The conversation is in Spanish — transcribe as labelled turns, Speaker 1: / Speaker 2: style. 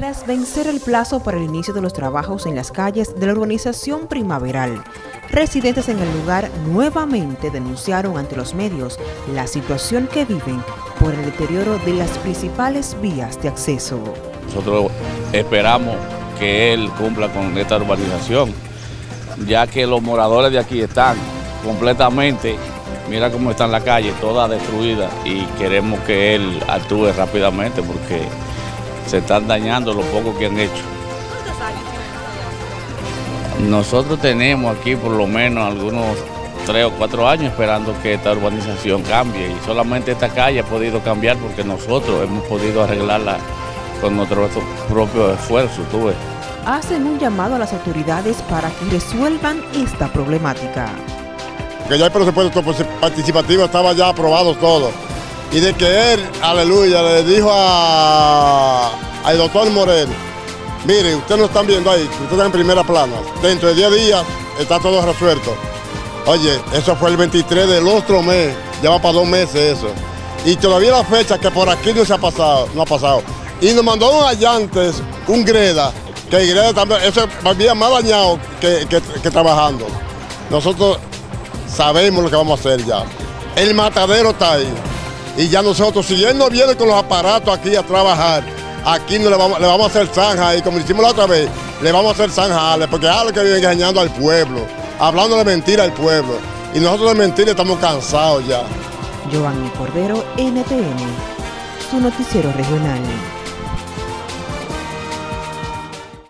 Speaker 1: Tras vencer el plazo para el inicio de los trabajos en las calles de la urbanización Primaveral, residentes en el lugar nuevamente denunciaron ante los medios la situación que viven por el deterioro de las principales vías de acceso.
Speaker 2: Nosotros esperamos que él cumpla con esta urbanización, ya que los moradores de aquí están completamente, mira cómo está en la calle, toda destruida, y queremos que él actúe rápidamente porque se están dañando lo poco que han hecho.
Speaker 3: ¿Cuántos años tienen?
Speaker 2: Nosotros tenemos aquí por lo menos algunos 3 o 4 años esperando que esta urbanización cambie, y solamente esta calle ha podido cambiar porque nosotros hemos podido arreglarla con nuestro propio esfuerzo, tú ves.
Speaker 1: Hacen un llamado a las autoridades para que resuelvan esta problemática.
Speaker 4: Que ya el presupuesto participativo estaba ya aprobado todo. Y de que él, aleluya, le dijo al doctor Moreno, mire, ustedes no están viendo ahí, ustedes están en primera plana, dentro de 10 días está todo resuelto. Oye, eso fue el 23 del otro mes, ya va para 2 meses eso. Y todavía la fecha que por aquí no ha pasado. Y nos mandó un allantes, un greda, que el greda también, eso había más dañado que trabajando. Nosotros sabemos lo que vamos a hacer ya. El matadero está ahí. Y ya nosotros, si él no viene con los aparatos aquí a trabajar, aquí no le vamos a hacer zanja, y como hicimos la otra vez, le vamos a hacer zanjales, porque es algo que viene engañando al pueblo, hablando de mentira al pueblo. Y nosotros de mentira estamos cansados ya.
Speaker 1: Giovanni Cordero, NTN, su noticiero regional.